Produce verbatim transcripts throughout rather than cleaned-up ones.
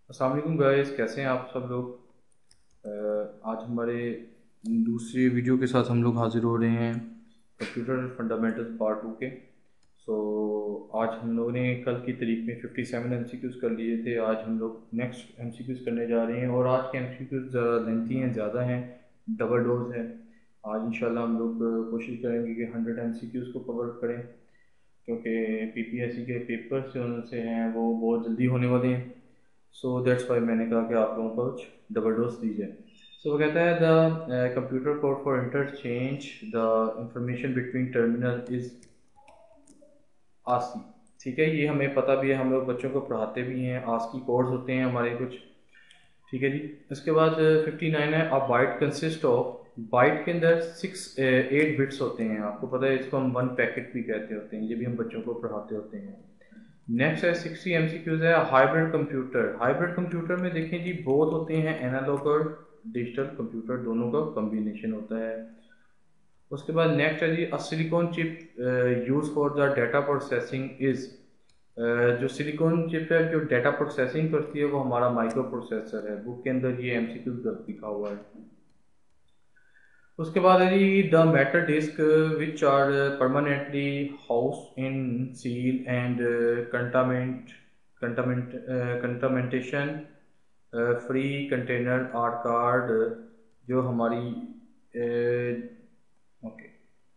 अस्सलाम वालेकुम गाइस, कैसे हैं आप सब लोग। अ, आज हमारे दूसरी वीडियो के साथ हम लोग हाजिर हो रहे हैं कंप्यूटर फंडामेंटल्स पार्ट टू के। सो आज हम लोगों ने कल की तारीख में fifty seven M C Qs कर लिए थे। आज हम लोग नेक्स्ट एम सी क्यूज़ करने जा रहे हैं और आज के एम सी क्यूज़ लेंथी हैं, ज़्यादा हैं, डबल डोज है। आज इंशाल्लाह हम लोग अ, कोशिश करेंगे कि हंड्रेड एम सी क्यूज़ को कवर करें, क्योंकि पी पी एस सी के पेपर्स जो उनसे हैं वो बहुत जल्दी होने वाले हैं। सो दैट्स वाई मैंने कहा कि आप लोगों को कुछ डबल डोज दी जाए। सो वो कहता है the computer code for interchange the information between terminal is ASCII. ठीक है, ये हमें पता भी है, हम लोग बच्चों को पढ़ाते भी हैं। आस्की कोड्स होते हैं हमारे कुछ। ठीक है जी। इसके बाद फिफ्टी नाइन है, a byte consist of. Byte के अंदर सिक्स एट बिट्स होते हैं, आपको पता है, इसको हम वन पैकेट भी कहते होते हैं। ये भी हम बच्चों को पढ़ाते होते हैं। नेक्स्ट है सिक्सटी एमसीक्यूज है, हाइब्रिड कंप्यूटर। हाइब्रिड कंप्यूटर में देखें जी, बोथ होते हैं एनालॉग और डिजिटल कंप्यूटर, दोनों का कॉम्बिनेशन होता है। उसके बाद नेक्स्ट है जी, a silicon chip use for the data processing is. जो सिलिकॉन चिप है जो डाटा प्रोसेसिंग करती है वो हमारा माइक्रो प्रोसेसर है। बुक के अंदर ये एमसीक्यू लिखा हुआ है। उसके बाद है जी, the metal disk which are permanently house in seal and contaminant contaminant contamination free container are card. जो हमारी ओके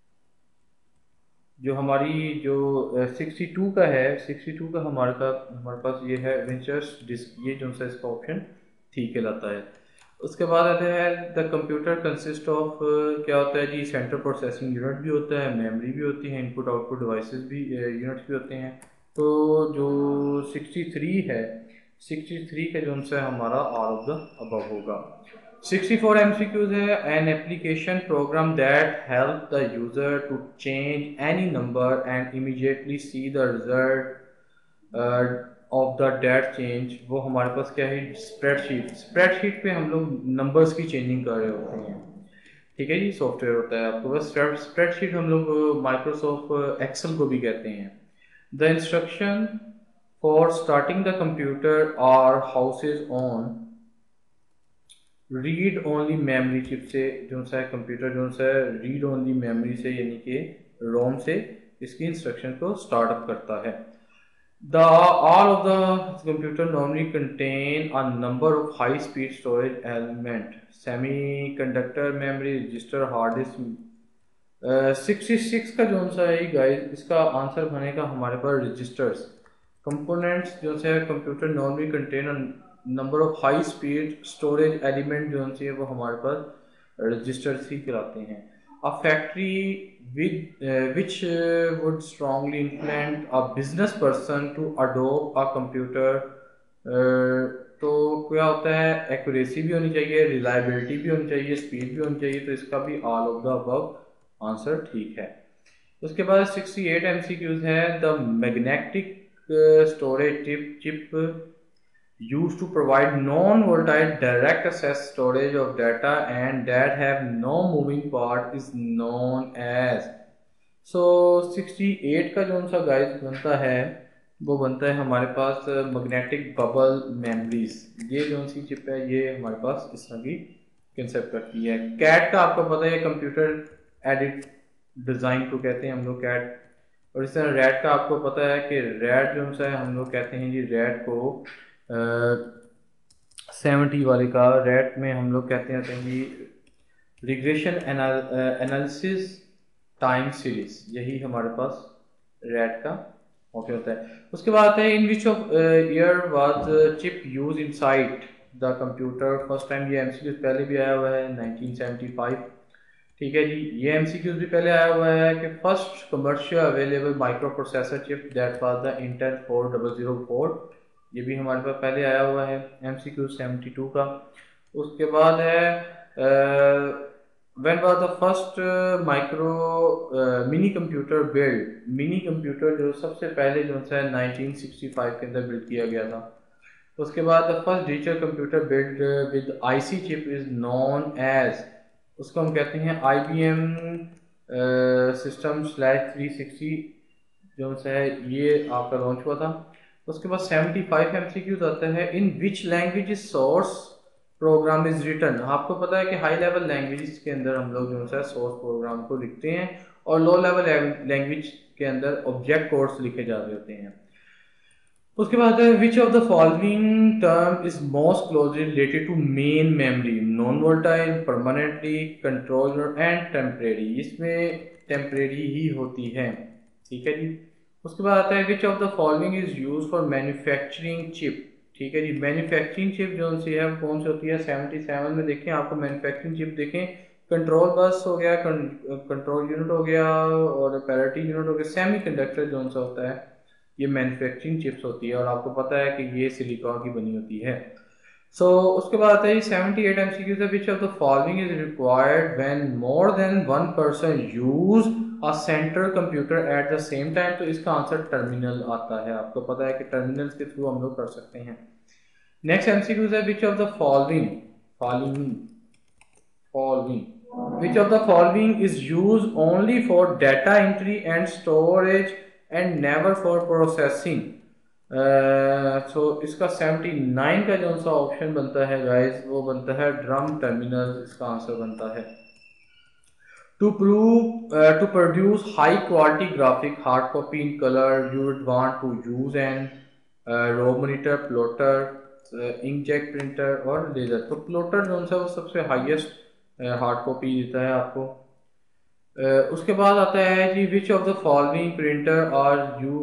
जो हमारी जो सिक्सटी टू का है, सिक्सटी टू का हमारे का हमारे पास ये है वेंचर्स डिस्क, ये जो सा इसका ऑप्शन ठीक कहलाता है। उसके बाद आता है द कंप्यूटर कंसिस्ट ऑफ। क्या होता है जी, सेंट्रल प्रोसेसिंग यूनिट भी होता है, मेमोरी भी होती है, इनपुट आउटपुट डिवाइसेस भी यूनिट्स भी होते हैं। तो जो सिक्सटी थ्री है, सिक्सटी थ्री का जो सा हमारा ऑल ऑफ द अबव होगा। Sixty four M C Qs है, an application program that help the user to change any number and immediately see the result of the date change. वो हमारे पास क्या है, स्प्रेडशीट। स्प्रेडशीट पे हम लोग numbers की चेंजिंग कर रहे होते हैं। ठीक है जी, सॉफ्टवेयर होता है आपको बस। स्प्रेडशीट हम लोग माइक्रोसॉफ्ट एक्सेल को भी कहते हैं। The instruction for starting the computer are houses on read only memory chip से। जो सा कंप्यूटर जो सा रीड ओनली मेमोरी से यानी कि रोम से इसकी इंस्ट्रक्शन को स्टार्टअप करता है। The all of the computer normally contain a number of high speed storage element, semiconductor memory, register, hard disk। Sixty six का जो सा है गाइस, इसका आंसर बनेगा हमारे पास रजिस्टर्स। कंपोनेंट्स जो है computer normally contain number of high speed storage element जो है वो हमारे पास रजिस्टर्स ही कहलाते हैं। A factory with uh, which uh, would strongly influence a business person to adopt a computer। uh, तो क्या होता है, एक्यूरेसी भी होनी चाहिए, रिलायबिलिटी भी होनी चाहिए, स्पीड भी होनी चाहिए। तो इसका भी all of the above answer ठीक है। उसके बाद सिक्सटी एट एमसीक्यूज है, the magnetic storage tip chip used to provide non-volatile direct access storage of data and that have no moving part is known as। So sixty eight का जो सा guys बनता है वो बनता है हमारे पास मैग्नेटिक बबल मेमोरीज। ये जो सी चिप है ये हमारे पास इस तरह की कंसेप्ट करती है। कैट का आपको पता है, कंप्यूटर एडिट डिज़ाइन को कहते हैं हम लोग कैट। और इस तरह रैट का आपको पता है कि रैट जो सा है हम लोग कहते हैं जी रैट को सेवेंटी वाले का रैट में हम लोग कहते हैं जी रिग्रेशन एनालिसिस टाइम सीरीज। यही हमारे पास रैट का ओके होता है। उसके बाद आता है, in which of year was chip use inside the computer first time. ये एमसीक्यूज पहले भी आया हुआ है नाइनटीन सेवेंटी फाइव। ठीक है जी, ये एमसीक्यूज भी पहले आया हुआ है कि first commercial available micro processor chip that was the Intel four double zero four. ये भी हमारे पास पहले आया हुआ है एमसीक्यू सेवेंटी टू का। उसके बाद है when was the first micro mini computer build. Mini computer जो सबसे पहले जो है नाइनटीन सिक्सटी फाइव के अंदर बिल्ड किया गया था। उसके बाद the first digital computer build with IC chip is known as. उसको हम कहते हैं I B M system slash three sixty जो है ये आपका लॉन्च हुआ था। उसके बाद सेवेंटी फाइव एमसीक्यूज आता है, in which language source program is written. आपको पता है कि हाई लेवल लैंग्वेज के अंदर हम लोग जो है सोर्स प्रोग्राम को लिखते हैं और लो लेवल लैंग्वेज के अंदर ऑब्जेक्ट कोड्स लिखे जा रहे होते हैं। उसके बाद है which of the following term is most closely related to main memory, non volatile, permanently controller and temporary. इसमें टेम्परेरी ही होती है, ठीक है जी। उसके बाद आता है which of the following is use for manufacturing chip, ठीक है जी। मैन्युफैक्चरिंग चिप जो सी है कौन सी होती है, सेवेंटी सेवन में देखें आपको मैन्युफैक्चरिंग चिप देखें, कंट्रोल बस हो गया, कंट्रोल यूनिट हो गया और पैरिटी यूनिट हो गया। सेमी कंडक्टर जो सा होता है ये मैन्युफैक्चरिंग चिप्स होती है और आपको पता है कि ये सिलिकॉन की बनी होती है। सो so, उसके बाद है सेवेंटी एट एमसीक्यूज है, which of the following is required when more than one person use a central computer at the same time. तो इसका आंसर टर्मिनल आता है, आपको पता है कि टर्मिनल के थ्रू हम लोग कर सकते हैं। नेक्स्ट एमसीक्यूज है which of the following following following which of the following is use only for data entry and storage and never for processing. So इसका सेवेंटी नाइन का जो सा ऑप्शन बनता है गाइस वो बनता है ड्रम टर्मिनल, इसका आंसर बनता है। To prove to produce high quality graphic hard copy in colour you would want to use an row monitor, plotter, inkjet printer और लेजर। तो प्लॉटर जो सा वो सबसे हाईएस्ट हार्ड कॉपी देता है आपको। uh, उसके बाद आता है जी which of the following printer are you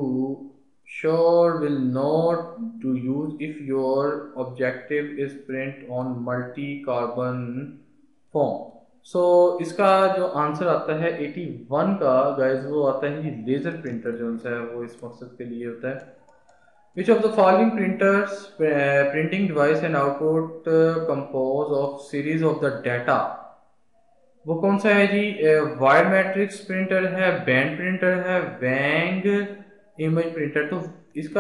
sure will not to use if your objective is print on multi carbon form। So so, इसका जो आंसर आता है इक्यासी का गाइस वो आता है जी लेजर प्रिंटर जो है वो इस मकसद के लिए होता है। Which of the following printers printing device and output compose of series of the data, वो कौन सा है जी, वायर मैट्रिक्स प्रिंटर है, बैंड प्रिंटर है, वैंग इमेज प्रिंटर। तो इसका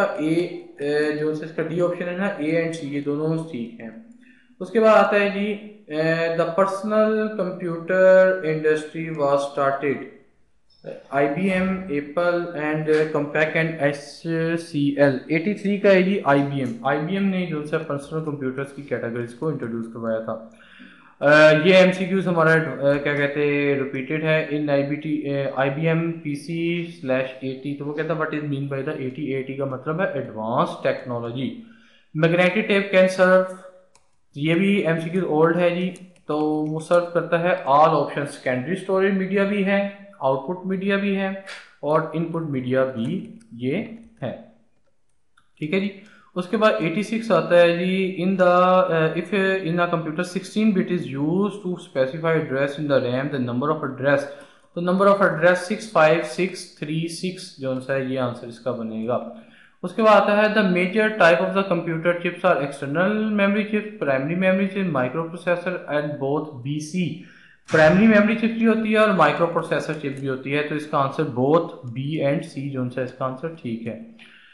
ए जो इसका डी ऑप्शन है ना, ए एंड सी ये दोनों ठीक हैं। उसके बाद आता है जी the personal computer industry was started, IBM, Apple and Compaq and HCL. तिरासी का है जी आईबीएम। आईबीएम ने जो है पर्सनल कंप्यूटर्स की कैटेगरीज को इंट्रोड्यूस करवाया था। Uh, ये एमसीक्यूज हमारा uh, क्या कहते हैं रिपीटेड है in IBT IBM PC slash AT. तो वो कहता है what is mean by the AT. AT का मतलब है advance technology. Magnetic tape can serve, ये भी एमसीक्यूज ओल्ड है जी। तो वो सर्व करता है all option, secondary storage media भी है, आउटपुट मीडिया भी है और इनपुट मीडिया भी ये है, ठीक है जी। उसके बाद छियासी आता है जी in the if in a computer sixteen bit is used to specify address in the RAM the number of address. तो number of address six five six three six जो है ये आंसर इसका बनेगा। उसके बाद आता है the major type of the computer chips are external memory chips, primary memory chip, micro processor and both BC. Primary memory chip भी होती है और माइक्रो प्रोसेसर चिप भी होती है। तो इसका answer both B and C जो है इसका आंसर ठीक है।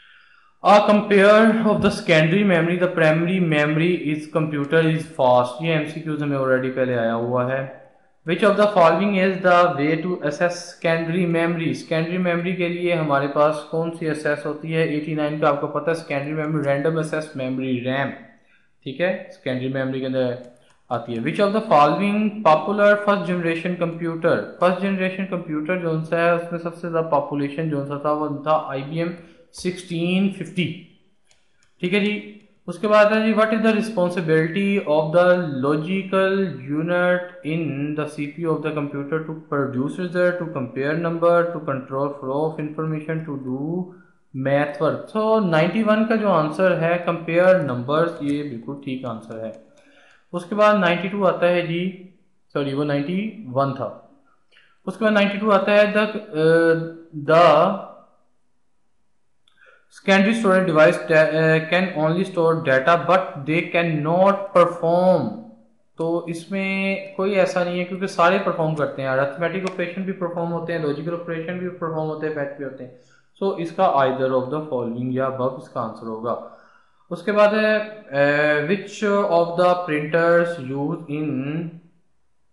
A compare of the secondary memory, the primary memory is computer is fast। ये एमसीक्यूज हमें ऑलरेडी पहले आया हुआ है। Which of the following is the way to assess secondary memory? secondary memory के लिए हमारे पास कौन सी assess होती है? नवासी का आपको पता है secondary memory random access memory RAM, ठीक है, secondary memory के अंदर आती है। Which of the following popular first generation computer? first generation computer जो सा है उसमें सबसे ज़्यादा population जो सा था वो था I B M sixteen fifty, ठीक है जी। उसके बाद है जी what is the responsibility of the logical unit in the CPU of the computer to produce result, to compare number, to control flow of information, to do math work. So ninety one का जो answer है compare numbers, ये बिल्कुल ठीक answer है। उसके बाद ninety two आता है जी, सॉरी वो नाइन्टी वन था। उसके बाद नाइन्टी टू आता है the the secondary storage device uh, can only store data but they cannot perform। तो इसमें कोई ऐसा नहीं है क्योंकि सारे परफॉर्म करते हैं, अरिथमेटिक ऑपरेशन भी परफॉर्म होते हैं, लॉजिकल ऑपरेशन भी परफॉर्म होते हैं, फैक्ट भी होते हैं। सो so, इसका आइदर ऑफ द फॉलोइंग या अब इसका आंसर होगा। उसके बाद है which of the printers use in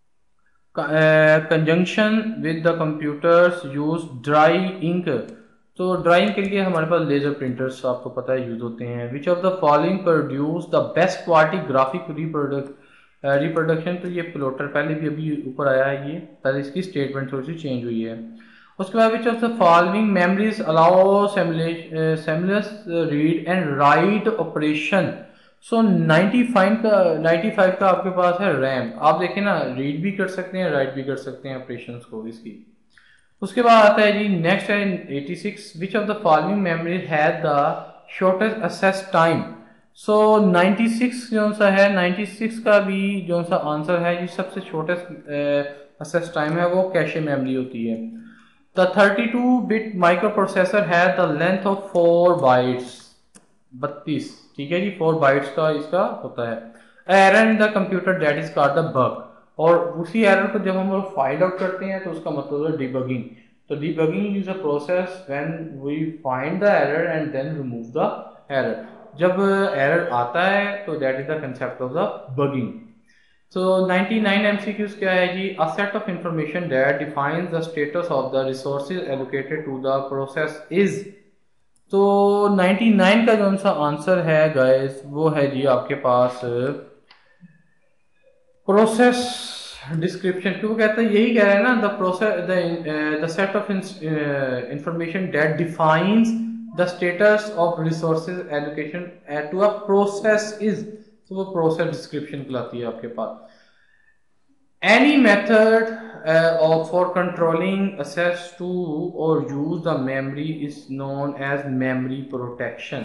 conjunction with the computers use dry ink. तो ड्राइंग के लिए हमारे पास लेजर प्रिंटर्स आपको पता है यूज होते हैं। Which of the following produce the best quality graphic reproduct reproduction. तो ये प्लॉटर पहले भी अभी ऊपर आया है, ये पहले इसकी स्टेटमेंट थोड़ी सी चेंज हुई है। उसके बाद which of the following memories allow seamless read and write operation. So ninety five का नाइन्टी फाइव का आपके पास है रैम। आप देखें ना, रीड भी कर सकते हैं, राइट भी कर सकते हैं ऑपरेशंस को इसकी। उसके बाद आता है जी नेक्स्ट है eighty six. Which of the following memory had the shortest access time. So ninety six जो सा है, नाइन्टी सिक्स का भी जो सा आंसर है जी सबसे शॉर्टेस्ट एक्सेस टाइम है वो कैशे मेमोरी होती है। The thirty two bit micro processor is the length of four bytes, बत्तीस, ठीक है जी, फोर बाइट्स का इसका होता है। Error in the computer that is called the bug. और उसी एरर को जब हम लोग फाइंड आउट करते हैं तो उसका मतलब है डिबगिंग। तो debugging is a process when we find the error and then remove the error. जब एरर आता है तो that is the concept of the bugging. So ninety nine MCQs क्या है जी, a set of information that defines the status of the resources allocated to the process is. तो ninety nine का जो सा आंसर है गाइस वो है जी आपके पास प्रोसेस डिस्क्रिप्शन। क्यों कहते हैं, यही कह रहे हैं ना, the process the set of information that defines the status of resources allocation to a process is. तो वो प्रोसेस डिस्क्रिप्शन कहलाती है आपके पास। Any method of for controlling access to or use the memory is known as memory protection।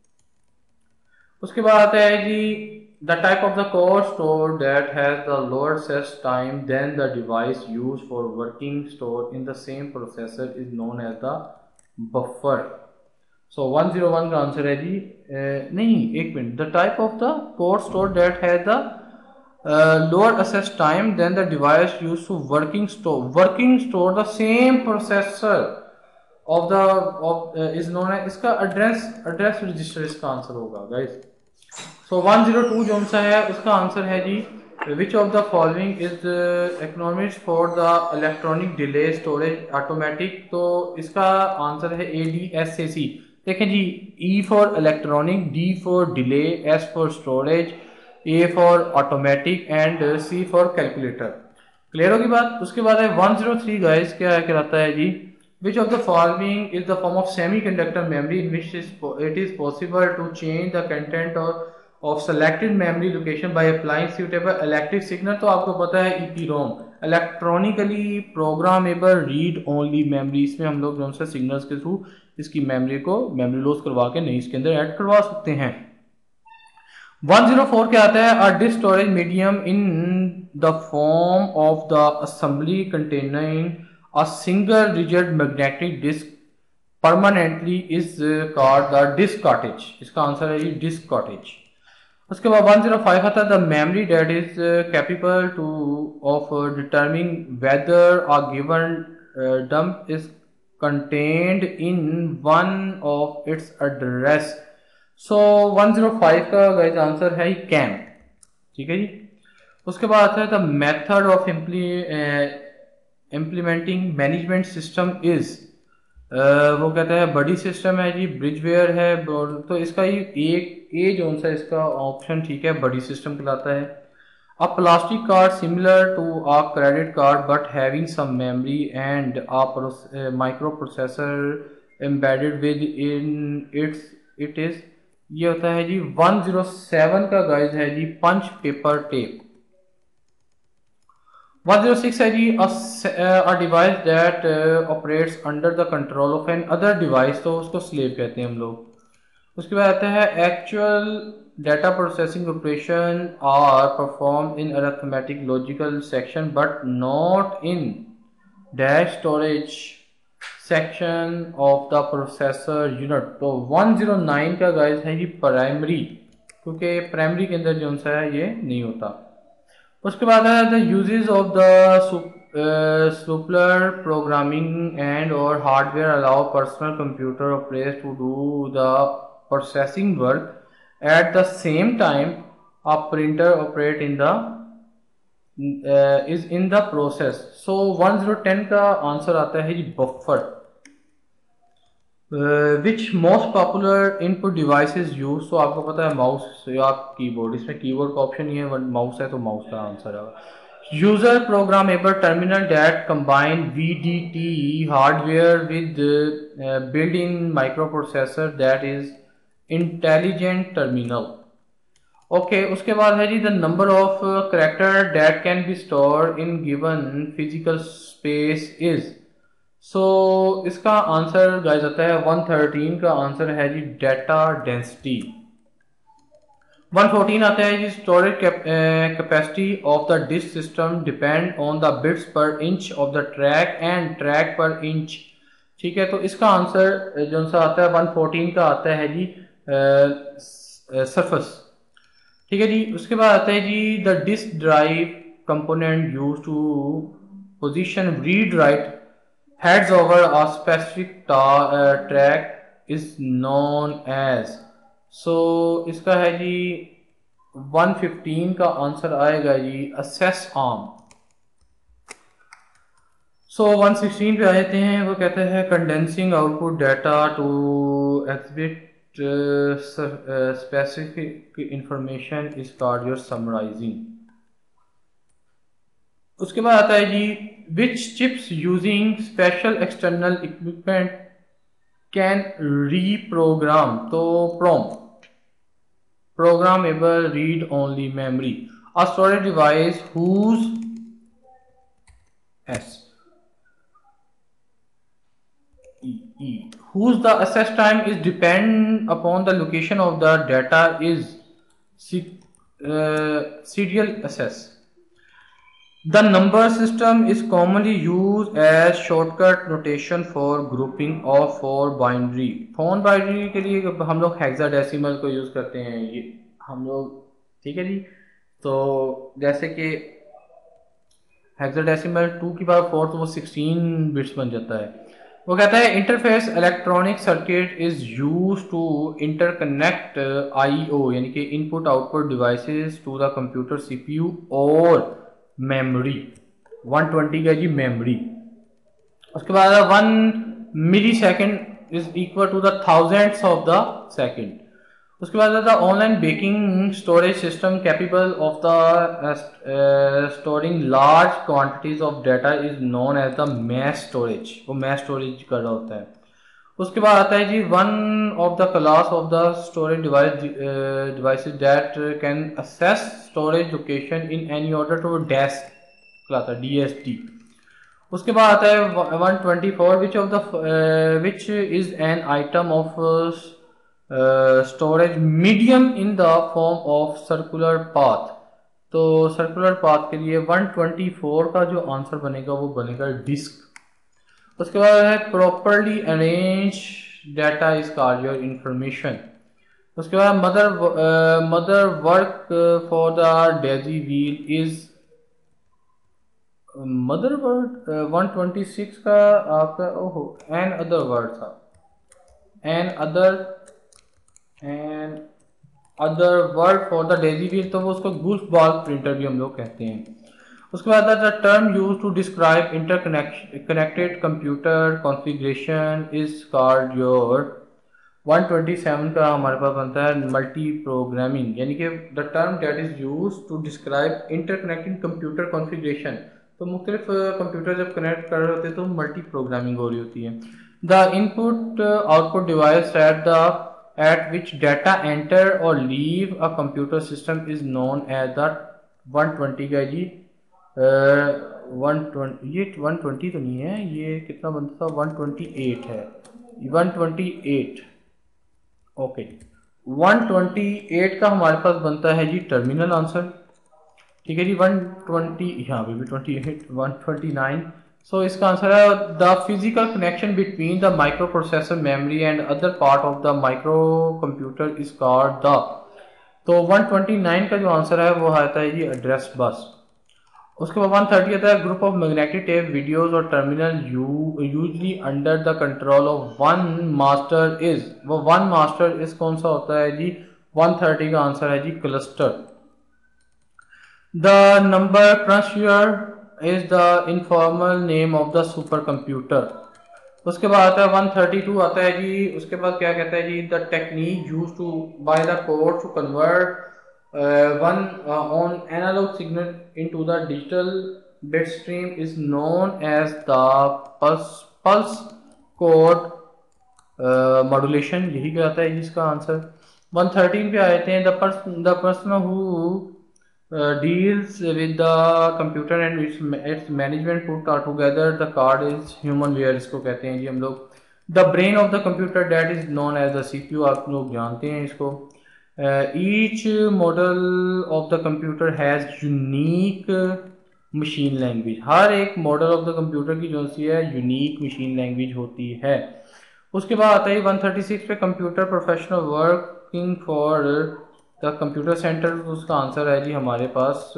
उसके बाद आता है जी the type of the core store that has the lower access time than the device used for working store in the same processor is known as the buffer। so one oh one का answer है जी uh, नहीं एक minute, the type of the core store that has the Uh, lower access time than the device used to working store working store the same processor of the of uh, is known as इसका address address register इसका answer होगा guys। so one oh two जो सा है उसका answer है जी which of the following is uh, economics for the electronic delay storage automatic। तो इसका आंसर है A D S A C। देखें जी, E for electronic, D for delay, S for storage, A for automatic and C for calculator। Clear होगी बात। उसके बाद है one oh three गाइस, क्या है कहलाता है जी which of the following is the form of semiconductor memory in which is it is possible to change the content of, of selected memory location by applying suitable electric signal। तो आपको पता है E P ROM, electronically programmable read only memory. इसमें हम लोग जो से signals के थ्रू इसकी मेमोरी को मेमोरी लॉस करवा के नहीं इसके अंदर ऐड करवा सकते हैं। one oh four क्या आता है, a disk storage medium in the form of the assembly containing a single rigid magnetic disk permanently is called the disk cartridge। इसका आंसर है ये disk cartridge। उसके बाद one oh five आता है the memory that is capable to of determining whether a given uh, dump is contained in one of its address। So one oh five का guys answer है CAM, ठीक है जी। उसके बाद आता है the method of implementing management system is, वो कहता है बड़ी सिस्टम है जी, ब्रिजवेयर है। तो इसका ये एक ए जो सा इसका ऑप्शन ठीक है, बड़ी सिस्टम कहलाता है। A plastic card similar to a credit card but having some memory and a microprocessor embedded within its it is, ये होता है जी one oh seven का गाइस है जी punch paper tape. one oh six है जी a device that operates under the control of another device, तो उसको स्लेव कहते हैं हम लोग। उसके बाद आता है actual data processing operation are perform in arithmetic logical section but not in dash storage section of the processor unit. तो one oh nine का गाइस है जी प्राइमरी, क्योंकि प्राइमरी के अंदर जो सा है ये नहीं होता। उसके बाद है the uses of the spooler programming and or hardware allow personal computer operators to do the processing work at the same time a printer operate in the is in the process. So one oh ten का answer आता है जी buffer. Which most popular input devices use, तो आपको पता है mouse या keyboard, इसमें कीबोर्ड का ऑप्शन ही है, माउस है तो माउस का आंसर है। User programmable terminal that combine V D T hardware with build in microprocessor that is intelligent terminal. Okay, उसके बाद है जी the number of character that can be store in given physical space is, so so, इसका answer guys आता है one thirteen का answer है जी डाटा डेंसिटी। वन फोर्टीन आता है जी storage capacity of the disk system depend on the bits पर inch of the track and track per inch. ठीक है, तो इसका आंसर जो सा आता है वन फोर्टीन का आता है जी सरफेस। ठीक है जी, उसके बाद आता है जी the disk drive component use to position read write heads over a specific ta- uh, track is known as, so इसका है जी वन फिफ्टीन का आंसर आएगा जी access arm। So one sixteen पे आते हैं, वो कहते हैं condensing output data to exhibit specific information is called your summarising. उसके बाद आता है जी which chips using special external equipment can reprogram, तो PROM programmable read only memory, a storage device whose as whose the access time is depend upon the location of the data is uh, serial access. The number system is commonly used as shortcut notation for grouping or for binary. फोन binary के लिए हम लोग hexadecimal को use करते हैं, ये हम लोग, ठीक है जी। तो जैसे कि हेक्साडेसिमल टू की पावर फोर तो वो सिक्सटीन बिट्स बन जाता है। वो कहता है interface electronic circuit is use to interconnect I O यानी कि input output devices to the computer CPU और मेमोरी। वन ट्वेंटी का जी मेमोरी। उसके बाद one millisecond is equal to the thousands of the second. उसके बाद the online backing storage system capable of the storing large quantities of data is known as the mass storage, वो mass storage कर रहा होता है। उसके बाद आता है जी one of the class of the storage device devices that can access storage location in any order to dash class D S T. उसके बाद आता है one twenty four which of the which is an item of storage medium in the form of circular path. तो circular path के लिए one twenty four का जो answer बनेगा वो बनेगा डिस्क। उसके बाद है properly arrange data is called your information. उसके बाद mother mother work for the daisy wheel is mother word. One twenty six का आपका ओहो एन अदर वर्ड था, another another word for the daisy wheel, तो वो उसको Gulf ball printer भी हम लोग कहते हैं। उसके बाद the term use to describe interconnected computer configuration is called your one twenty seven का हमारे पास बनता है मल्टी प्रोग्रामिंग, यानी कि the term that is use to describe interconnecting computer configuration. तो मुख्तलिफ कंप्यूटर जब कनेक्ट कर रहे होते हैं तो मल्टी प्रोग्रामिंग हो रही होती है। The input output device at the at which data enter और leave a computer system is known as the one twenty का जी वन ट्वेंटी, ये वन ट्वेंटी तो नहीं है, ये कितना बनता था वन ट्वेंटी एट है, one twenty eight. Okay, one twenty eight का हमारे पास बनता है जी टर्मिनल आंसर। ठीक है जी, वन ट्वेंटी यहाँ पे भी twenty eight, one twenty nine. So इसका आंसर है the physical connection between the microprocessor memory and other part of the microcomputer is called the. तो वन ट्वेंटी नाइन का जो आंसर है वो आता है जी एड्रेस बस। उसके बाद वन थर्टी आता है group of magnetic tape videos और terminal usually under the control of one master is, वो वन मास्टर इज कौन सा होता है जी वन थर्टी का आंसर है जी cluster. The number cruncher is the informal name of the supercomputer. उसके बाद आता है वन थर्टी टू आता है जी। उसके बाद क्या कहता है जी, the technique use to by the code to convert one on analog signal into the digital bit stream is known as the pulse pulse code modulation. यही कहता है जिसका आंसर। वन थर्टीन पे आए थे, the person the person who deals with the computer and its management put together the card is humanware, इसको कहते हैं जी हम लोग। The brain of the computer that is known as the CPU, आप लोग जानते हैं इसको। Each model of the computer has unique machine language, हर एक मॉडल ऑफ द कंप्यूटर की जो सी है यूनिक मशीन लैंग्वेज होती है। उसके बाद आता है वन थर्टी सिक्स पे, computer professional working for the computer centre, उसका आंसर है जी हमारे पास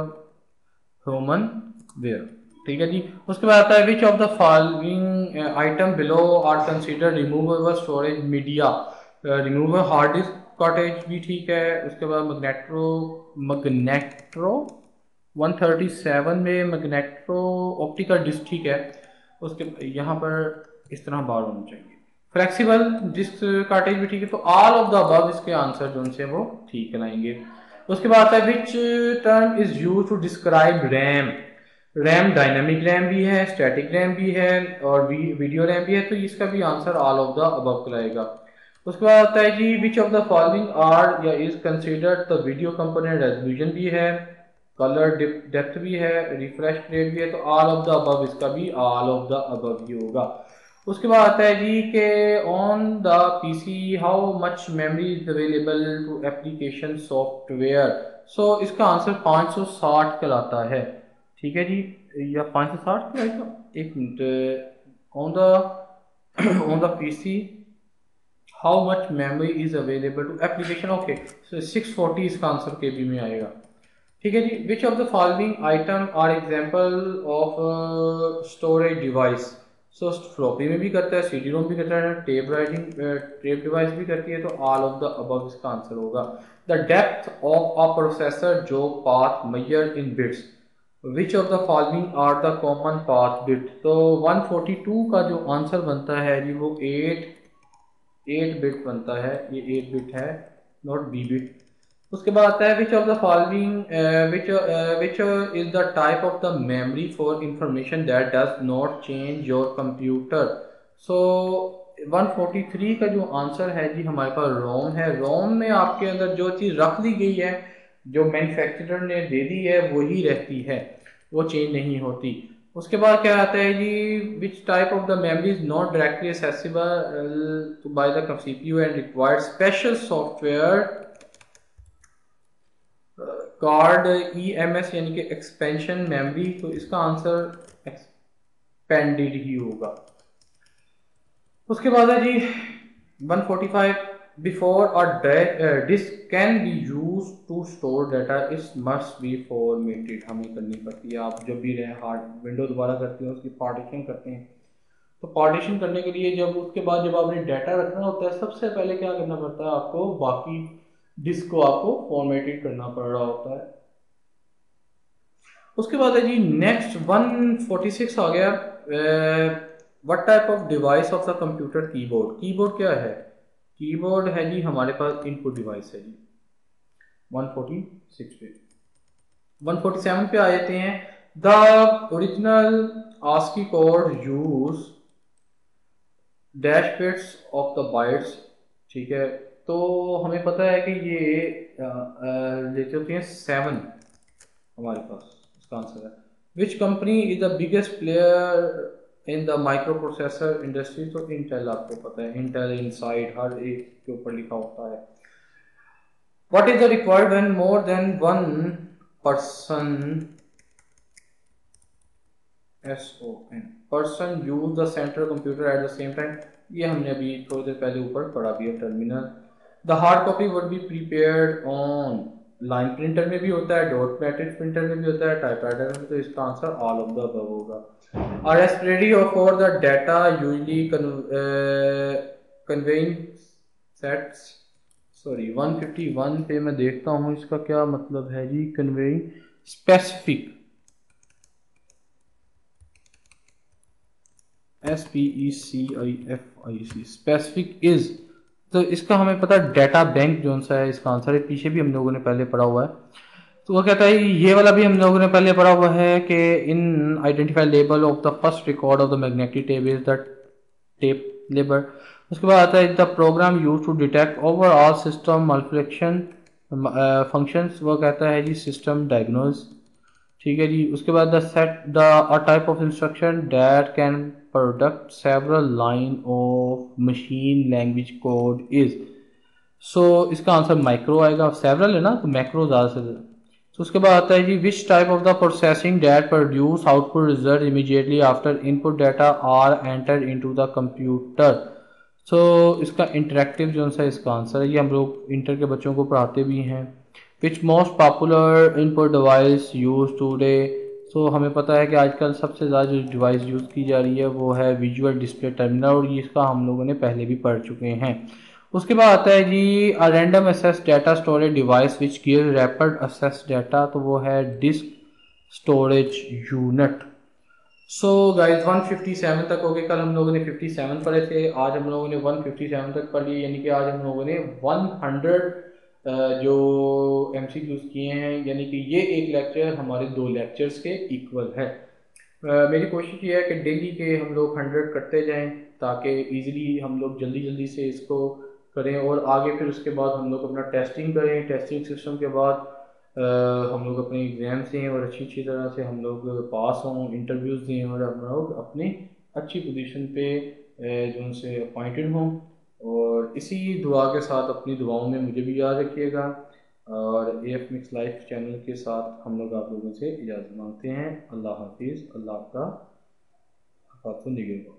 ह्यूमन वेयर। ठीक है जी। उसके बाद आता है which of the following item below are consider removable storage media. Removable hard disk cartridge भी ठीक है। उसके बाद magneto magneto one thirty seven में मैग्नेट्रो ऑप्टिकल डिस्क ठीक है। उसके यहाँ पर इस तरह बार होना चाहिए। फ्लेक्सिबल डिस्क कार्टेज भी ठीक है। तो ऑल ऑफ द अबव इसके आंसर जो उनसे वो ठीक लाएंगे। उसके बाद आता है which term is use to describe RAM. RAM dynamic RAM भी है, स्टैटिक रैम भी है और वीडियो रैम भी है, तो इसका भी answer all of the above कहलाएगा। उसके बाद आता है जी which of the following are या is considered the video component. Resolution भी है, कलर डेप्थ भी है, रिफ्रेश रेट भी है, तो ऑल ऑफ द अबव इसका भी ऑल ऑफ द अबव ही होगा। उसके बाद आता है जी K on the PC how much memory is available to application software. So इसका आंसर पाँच सौ साठ कहलाता है। ठीक है जी, या पाँच सौ साठ कहलाएगा, एक मिनट। On the on the PC how much memory is available to application, okay, so six forty इसका आंसर के बी में आएगा। ठीक है जी। Which of the following item are example of storage device. So floppy में भी करता है, सी डी रोम भी करता है, टेप राइटिंग टेप डिवाइस भी करती है, तो ऑल ऑफ द अबव इसका आंसर होगा। The depth of a processor जो path measure in bits. Which of the following are the common path bit. तो वन फोर्टी टू का जो आंसर बनता है जी वो एट एट बिट बनता है, ये एट बिट है, नॉट बी बिट। उसके बाद आता है which of the following which which is the type of the memory for information that does not change your computer. So one forty three का जो आंसर है जी हमारे पास रोम है। रोम में आपके अंदर जो चीज़ रख दी गई है, जो मैन्युफैक्चरर ने दे दी है, वही रहती है, वो चेंज नहीं होती। उसके बाद क्या आता है जी which type of the memory is not directly accessible by the CPU and required special software card E M S यानी कि एक्सपेंशन मेमोरी। तो इसका आंसर एक्सपेंडेड ही होगा। उसके बाद है जी one forty five before or disk can be use to store data its must be formatted, हमें करनी पड़ती है। आप जब भी हार्ड विंडो दोबारा करते हैं उसकी पार्टीशन करते हैं, तो पार्टीशन करने के लिए जब उसके बाद जब आपने डाटा रखना होता है, सबसे पहले क्या करना पड़ता है आपको, बाकी डिस्क को आपको फॉर्मेटेड करना पड़ रहा होता है। उसके बाद है जी नेक्स्ट वन फोर्टी सिक्स आ गया। What type of device of the computer keyboard. Keyboard क्या है, कीबोर्ड है जी हमारे पास इनपुट डिवाइस है जी वन फोर्टी सिक्स पे। वन फोर्टी सेवन पे आ जाते हैं। The original ASCII code use dash bits of the bytes. ठीक है, तो हमें पता है कि ये लेते होते हैं सेवन हमारे पास, इसका आंसर है। Which company is the biggest player in the microprocessor industry. तो इंटेल, आपको पता है इंटेल इनसाइड हर एक के ऊपर लिखा होता है। What is the required when more than one person S O N person use the central computer at the same time. ये हमने अभी थोड़ी देर पहले ऊपर पढ़ा भी है, terminal. The hard copy would be prepared on line printer में भी होता है, डॉट मैट्रिक्स प्रिंटर में भी होता है, टाइपराइटर में, तो इसका answer all of the above होगा। Are as ready for the data usually conveying sets. Sorry one fifty one पे मैं देखता हूँ इसका क्या मतलब है जी, conveying specific S P E C I F I C, specific is, तो इसका हमें पता है डाटा बैंक जो सा है इसका आंसर है, पीछे भी हम लोगों ने पहले पढ़ा हुआ है। तो वो कहता है ये वाला भी हम लोगों ने पहले पढ़ा हुआ है कि in identify label of the first record of the magnetic tape is the tape labour. उसके बाद आता है the program use to detect overall system multiplexion functions, वो कहता है जी सिस्टम डायग्नोज। ठीक है जी। उसके बाद the set the a type of instruction that can product several line of machine language code is, so इसका आंसर माइक्रो आएगा, सेवरल है ना तो मैक्रो ज़्यादा से। तो उसके बाद आता है जी which type of the processing that produce output result immediately after input data are enter into the computer, so इसका इंटरेक्टिव जो सा इसका आंसर है, ये हम लोग इंटर के बच्चों को पढ़ाते भी हैं। Which most popular input device use today, so हमें पता है कि आजकल सबसे ज़्यादा जो डिवाइस यूज़ की जा रही है वो है विजुअल डिस्प्ले टर्मिनल, और ये इसका हम लोगों ने पहले भी पढ़ चुके हैं। उसके बाद आता है जी a random access data storage device which give rapid access data, तो वो है disk storage unit. So guys one fifty seven तक हो गए, कल हम लोगों ने फिफ्टी सेवन पढ़े थे, आज हम लोगों ने वन फिफ्टी सेवन तक पढ़ लिए, यानी कि आज हम लोगों ने हंड्रेड जो एमसीक्यूज किए हैं, यानी कि ये एक लेक्चर हमारे दो लेक्चर्स के इक्वल है। uh, मेरी कोशिश ये है कि डेली के हम लोग हंड्रेड करते जाएं ताकि इजीली हम लोग जल्दी जल्दी से इसको करें, और आगे फिर उसके बाद हम लोग अपना टेस्टिंग करें, टेस्टिंग सिस्टम के बाद Uh, हम लोग अपने एग्ज़ाम दें और अच्छी अच्छी तरह से हम लोग पास हों, इंटरव्यूज़ दें और हम लोग अपनी अच्छी पोजीशन पे जो उनसे अपॉइंटेड हों। और इसी दुआ के साथ अपनी दुआओं में मुझे भी याद रखिएगा, और A F mix life channel के साथ हम लोग आप लोगों से इजाज़त मांगते हैं। अल्लाह हाफिज़, अल्लाह आपका हिफाज़त निगहबान।